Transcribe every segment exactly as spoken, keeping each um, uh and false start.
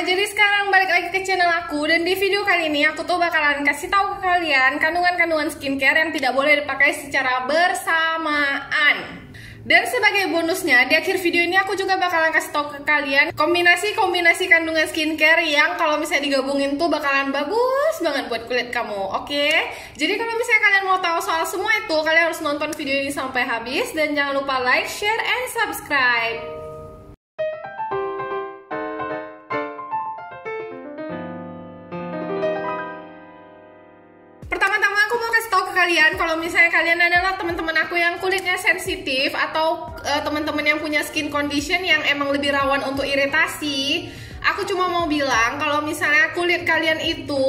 jadi sekarang balik lagi ke channel aku, dan di video kali ini aku tuh bakalan kasih tahu ke kalian kandungan-kandungan skincare yang tidak boleh dipakai secara bersamaan. Dan sebagai bonusnya, di akhir video ini aku juga bakalan kasih tahu ke kalian kombinasi-kombinasi kandungan skincare yang kalau misalnya digabungin tuh bakalan bagus banget buat kulit kamu, oke? Jadi kalau misalnya kalian mau tahu soal semua itu, kalian harus nonton video ini sampai habis, dan jangan lupa like, share, and subscribe. Pertama-tama aku mau kasih tahu ke kalian kalau misalnya kalian adalah teman-teman aku yang kulitnya sensitif atau uh, teman-teman yang punya skin condition yang emang lebih rawan untuk iritasi, aku cuma mau bilang kalau misalnya kulit kalian itu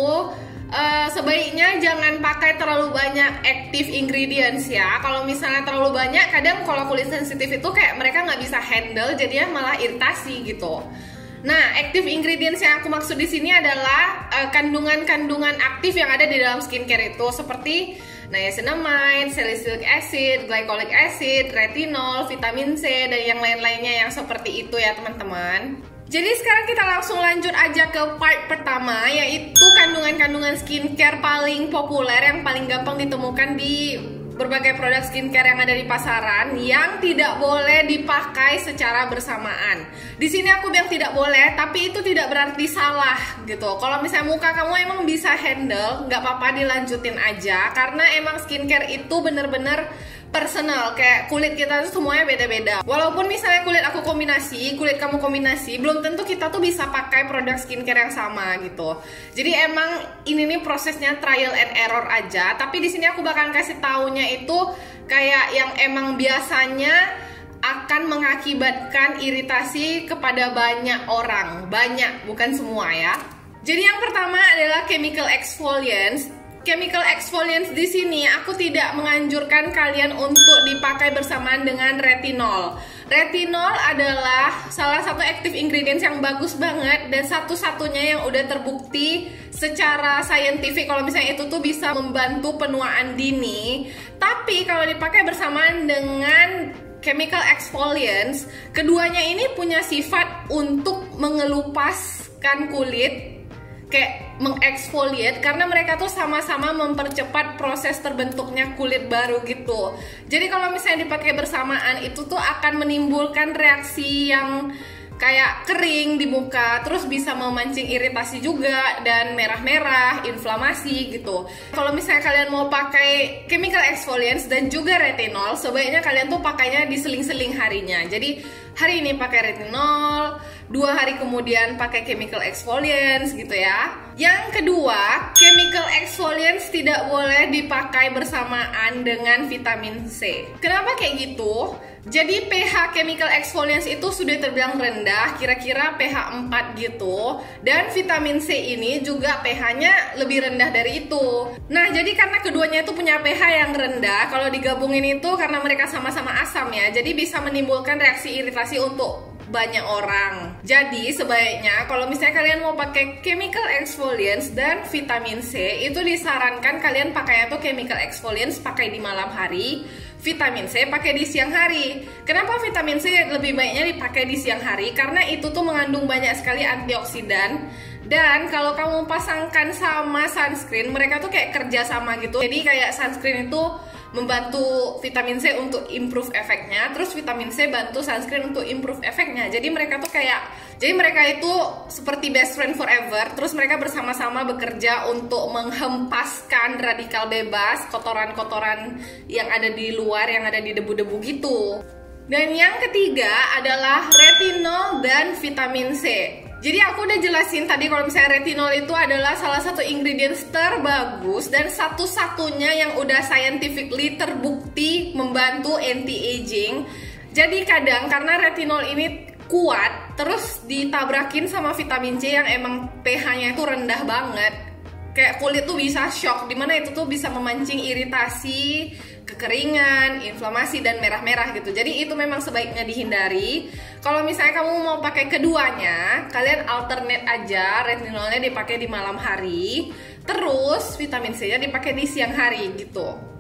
uh, sebaiknya jangan pakai terlalu banyak active ingredients ya. Kalau misalnya terlalu banyak, kadang kalau kulit sensitif itu kayak mereka nggak bisa handle, jadinya malah iritasi gitu. Nah, active ingredients yang aku maksud di sini adalah kandungan-kandungan uh, aktif yang ada di dalam skincare itu, seperti niacinamide, salicylic acid, glycolic acid, retinol, vitamin C, dan yang lain-lainnya yang seperti itu ya teman-teman. Jadi sekarang kita langsung lanjut aja ke part pertama, yaitu kandungan-kandungan skincare paling populer yang paling gampang ditemukan di berbagai produk skincare yang ada di pasaran yang tidak boleh dipakai secara bersamaan. Di sini aku bilang tidak boleh, tapi itu tidak berarti salah gitu. Kalau misalnya muka kamu emang bisa handle, nggak apa-apa dilanjutin aja, karena emang skincare itu bener-bener personal, kayak kulit kita tuh semuanya beda-beda. Walaupun misalnya kulit aku kombinasi, kulit kamu kombinasi, belum tentu kita tuh bisa pakai produk skincare yang sama gitu. Jadi emang ini nih prosesnya trial and error aja. Tapi di sini aku bakal kasih taunya itu kayak yang emang biasanya akan mengakibatkan iritasi kepada banyak orang, banyak, bukan semua ya. Jadi yang pertama adalah chemical exfoliants. Chemical exfoliants di sini aku tidak menganjurkan kalian untuk dipakai bersamaan dengan retinol. Retinol adalah salah satu active ingredients yang bagus banget dan satu-satunya yang udah terbukti secara saintifik kalau misalnya itu tuh bisa membantu penuaan dini. Tapi kalau dipakai bersamaan dengan chemical exfoliants, keduanya ini punya sifat untuk mengelupaskan kulit, kayak mengeksfoliate, karena mereka tuh sama-sama mempercepat proses terbentuknya kulit baru gitu. Jadi kalau misalnya dipakai bersamaan itu tuh akan menimbulkan reaksi yang kayak kering di muka, terus bisa memancing iritasi juga dan merah-merah, inflamasi gitu. Kalau misalnya kalian mau pakai chemical exfoliants dan juga retinol, sebaiknya kalian tuh pakainya di seling-seling harinya. Jadi hari ini pakai retinol, dua hari kemudian pakai chemical exfoliants gitu ya. Yang kedua, chemical exfoliants tidak boleh dipakai bersamaan dengan vitamin C. Kenapa kayak gitu? Jadi pH chemical exfoliants itu sudah terbilang rendah, kira-kira pH empat gitu. Dan vitamin C ini juga pH-nya lebih rendah dari itu. Nah, jadi karena keduanya itu punya pH yang rendah, kalau digabungin itu karena mereka sama-sama asam ya, jadi bisa menimbulkan reaksi iritasi untuk banyak orang. Jadi sebaiknya kalau misalnya kalian mau pakai chemical exfoliants dan vitamin C, itu disarankan kalian pakainya tuh chemical exfoliants pakai di malam hari, vitamin C pakai di siang hari. Kenapa vitamin C lebih baiknya dipakai di siang hari? Karena itu tuh mengandung banyak sekali antioksidan. Dan kalau kamu pasangkan sama sunscreen, mereka tuh kayak kerja sama gitu. Jadi kayak sunscreen itu membantu vitamin C untuk improve efeknya, terus vitamin C bantu sunscreen untuk improve efeknya. Jadi mereka tuh kayak, jadi mereka itu seperti best friend forever. Terus mereka bersama-sama bekerja untuk menghempaskan radikal bebas, kotoran-kotoran yang ada di luar, yang ada di debu-debu gitu. Dan yang ketiga adalah retinol dan vitamin C. Jadi aku udah jelasin tadi kalau misalnya retinol itu adalah salah satu ingredients terbagus dan satu-satunya yang udah scientifically terbukti membantu anti-aging. Jadi kadang karena retinol ini kuat, terus ditabrakin sama vitamin C yang emang pH-nya itu rendah banget, kayak kulit tuh bisa shock, dimana itu tuh bisa memancing iritasi, kekeringan, inflamasi, dan merah-merah gitu. Jadi itu memang sebaiknya dihindari. Kalau misalnya kamu mau pakai keduanya, kalian alternate aja, retinolnya dipakai di malam hari, terus vitamin C-nya dipakai di siang hari gitu.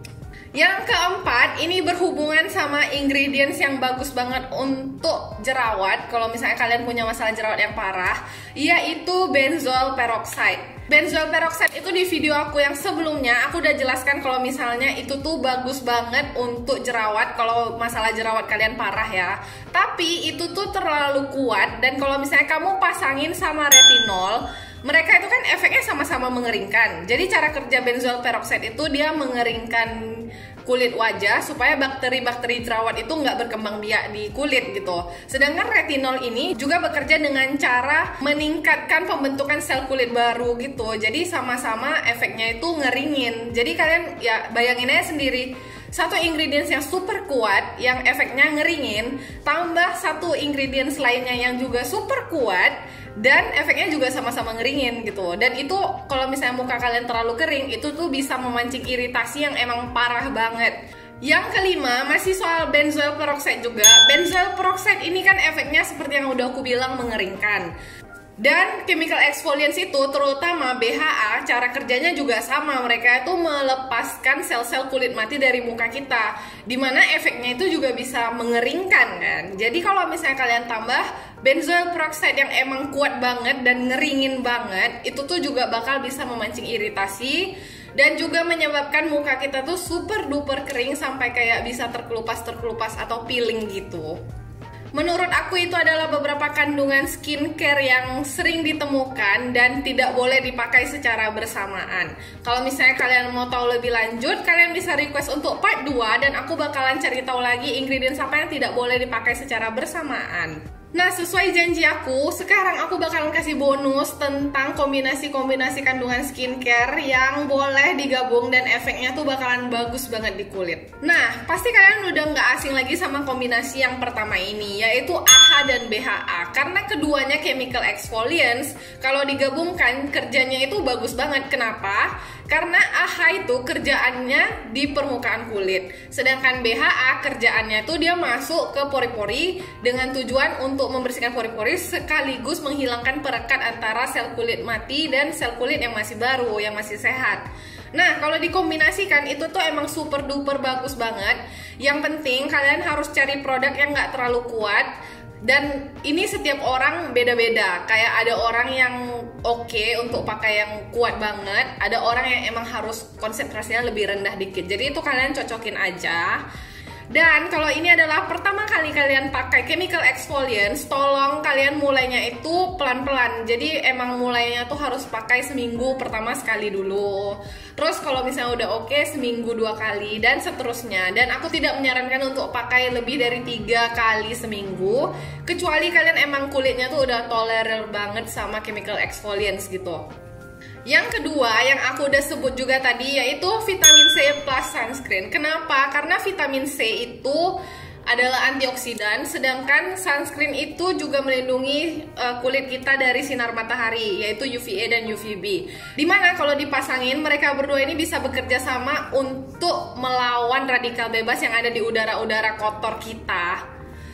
Yang keempat, ini berhubungan sama ingredients yang bagus banget untuk jerawat. Kalau misalnya kalian punya masalah jerawat yang parah, yaitu benzoyl peroxide. Benzoyl peroxide itu di video aku yang sebelumnya aku udah jelaskan kalau misalnya itu tuh bagus banget untuk jerawat kalau masalah jerawat kalian parah ya. Tapi itu tuh terlalu kuat, dan kalau misalnya kamu pasangin sama retinol, mereka itu kan efeknya sama-sama mengeringkan. Jadi cara kerja benzoyl peroxide itu dia mengeringkan kulit wajah supaya bakteri-bakteri jerawat itu nggak berkembang biak di kulit gitu. Sedangkan retinol ini juga bekerja dengan cara meningkatkan pembentukan sel kulit baru gitu. Jadi sama-sama efeknya itu ngeringin. Jadi kalian ya bayangin aja sendiri, satu ingredients yang super kuat yang efeknya ngeringin, tambah satu ingredients lainnya yang juga super kuat dan efeknya juga sama-sama ngeringin gitu. Dan itu kalau misalnya muka kalian terlalu kering, itu tuh bisa memancing iritasi yang emang parah banget. Yang kelima, masih soal benzoyl peroxide juga. Benzoyl peroxide ini kan efeknya seperti yang udah aku bilang, mengeringkan. Dan chemical exfoliants itu, terutama B H A, cara kerjanya juga sama. Mereka itu melepaskan sel-sel kulit mati dari muka kita, dimana efeknya itu juga bisa mengeringkan kan. Jadi kalau misalnya kalian tambah benzoyl peroxide yang emang kuat banget dan ngeringin banget, itu tuh juga bakal bisa memancing iritasi dan juga menyebabkan muka kita tuh super duper kering sampai kayak bisa terkelupas-terkelupas atau peeling gitu. Menurut aku itu adalah beberapa kandungan skincare yang sering ditemukan dan tidak boleh dipakai secara bersamaan. Kalau misalnya kalian mau tahu lebih lanjut, kalian bisa request untuk part dua dan aku bakalan cari tahu lagi ingredients apa yang tidak boleh dipakai secara bersamaan. Nah, sesuai janji aku, sekarang aku bakalan kasih bonus tentang kombinasi-kombinasi kandungan skincare yang boleh digabung dan efeknya tuh bakalan bagus banget di kulit. Nah, pasti kalian udah nggak asing lagi sama kombinasi yang pertama ini, yaitu A H A dan B H A. Karena keduanya chemical exfoliants, kalau digabungkan kerjanya itu bagus banget. Kenapa? Karena A H A itu kerjaannya di permukaan kulit, sedangkan B H A kerjaannya tuh dia masuk ke pori-pori dengan tujuan untuk membersihkan pori-pori sekaligus menghilangkan perekat antara sel kulit mati dan sel kulit yang masih baru, yang masih sehat. Nah, kalau dikombinasikan itu tuh emang super duper bagus banget. Yang penting kalian harus cari produk yang nggak terlalu kuat. Dan ini setiap orang beda-beda. Kayak ada orang yang oke okay untuk pakai yang kuat banget, ada orang yang emang harus konsentrasinya lebih rendah dikit. Jadi itu kalian cocokin aja. Dan kalau ini adalah pertama kali kalian pakai chemical exfoliants, tolong kalian mulainya itu pelan-pelan. Jadi emang mulainya tuh harus pakai seminggu pertama sekali dulu. Terus kalau misalnya udah oke, seminggu dua kali dan seterusnya. Dan aku tidak menyarankan untuk pakai lebih dari tiga kali seminggu, kecuali kalian emang kulitnya tuh udah tolerant banget sama chemical exfoliants gitu. Yang kedua yang aku udah sebut juga tadi, yaitu vitamin C plus sunscreen. Kenapa? Karena vitamin C itu adalah antioksidan, sedangkan sunscreen itu juga melindungi uh, kulit kita dari sinar matahari, yaitu U V A dan U V B. Dimana kalau dipasangin, mereka berdua ini bisa bekerja sama untuk melawan radikal bebas yang ada di udara-udara kotor kita.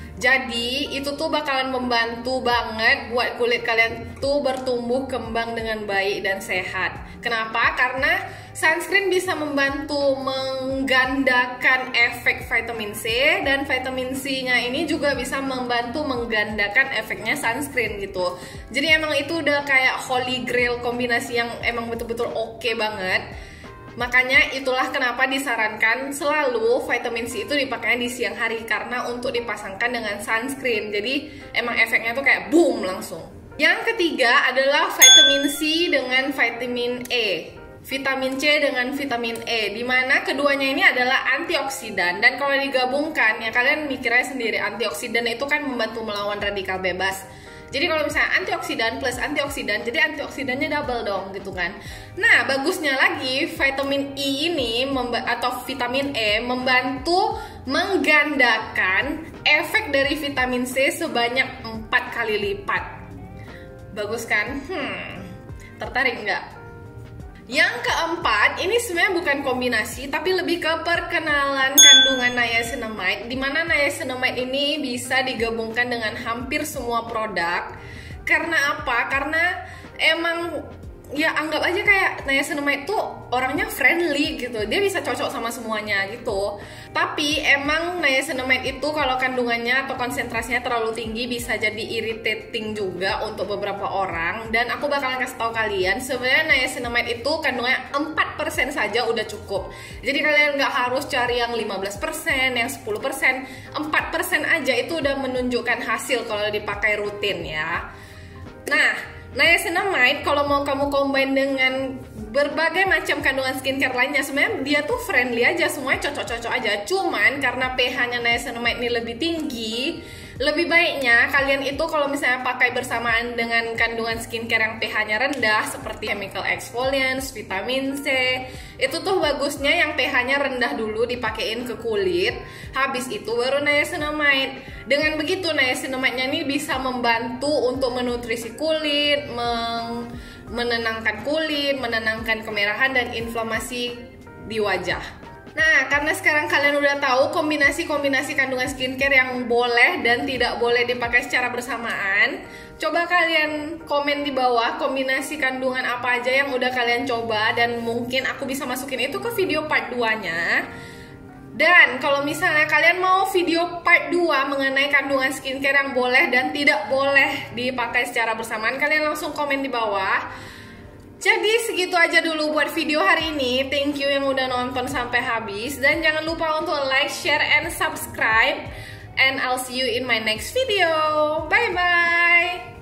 Jadi itu tuh bakalan membantu banget buat kulit kalian tuh bertumbuh kembang dengan baik dan sehat. Kenapa? Karena sunscreen bisa membantu menggandakan efek vitamin C, dan vitamin C-nya ini juga bisa membantu menggandakan efeknya sunscreen gitu. Jadi emang itu udah kayak holy grail kombinasi yang emang betul-betul oke banget. Makanya itulah kenapa disarankan selalu vitamin C itu dipakainya di siang hari, karena untuk dipasangkan dengan sunscreen. Jadi emang efeknya tuh kayak boom langsung. Yang ketiga adalah vitamin C dengan vitamin E. Vitamin C dengan vitamin E, dimana keduanya ini adalah antioksidan. Dan kalau digabungkan, ya kalian mikirnya sendiri, antioksidan itu kan membantu melawan radikal bebas. Jadi kalau misalnya antioksidan plus antioksidan, jadi antioksidannya double dong gitu kan. Nah, bagusnya lagi vitamin E ini atau vitamin E membantu menggandakan efek dari vitamin C sebanyak empat kali lipat. Bagus kan? Hmm, tertarik nggak? Yang keempat, ini sebenarnya bukan kombinasi, tapi lebih ke perkenalan kandungan niacinamide, di mana niacinamide ini bisa digabungkan dengan hampir semua produk. Karena apa? Karena emang ya anggap aja kayak niacinamide tuh orangnya friendly gitu, dia bisa cocok sama semuanya gitu. Tapi emang niacinamide itu kalau kandungannya atau konsentrasinya terlalu tinggi bisa jadi irritating juga untuk beberapa orang. Dan aku bakalan kasih tahu kalian sebenarnya niacinamide itu kandungannya empat persen saja udah cukup. Jadi kalian nggak harus cari yang lima belas persen, yang sepuluh persen, empat persen aja itu udah menunjukkan hasil kalau dipakai rutin ya. Nah, niacinamide kalau mau kamu combine dengan berbagai macam kandungan skincare lainnya, sebenarnya dia tuh friendly aja, semuanya cocok-cocok aja. Cuman karena pH-nya niacinamide ini lebih tinggi, lebih baiknya kalian itu kalau misalnya pakai bersamaan dengan kandungan skincare yang pH-nya rendah seperti chemical exfoliants, vitamin C, itu tuh bagusnya yang pH-nya rendah dulu dipakein ke kulit, habis itu baru niacinamide. Dengan begitu niacinamide-nya ini bisa membantu untuk menutrisi kulit, meng menenangkan kulit, menenangkan kemerahan dan inflamasi di wajah. Nah, karena sekarang kalian udah tahu kombinasi-kombinasi kandungan skincare yang boleh dan tidak boleh dipakai secara bersamaan, coba kalian komen di bawah kombinasi kandungan apa aja yang udah kalian coba, dan mungkin aku bisa masukin itu ke video part dua-nya. Dan kalau misalnya kalian mau video part dua mengenai kandungan skincare yang boleh dan tidak boleh dipakai secara bersamaan, kalian langsung komen di bawah. Jadi segitu aja dulu buat video hari ini. Thank you yang udah nonton sampai habis. Dan jangan lupa untuk like, share, and subscribe. And I'll see you in my next video. Bye-bye.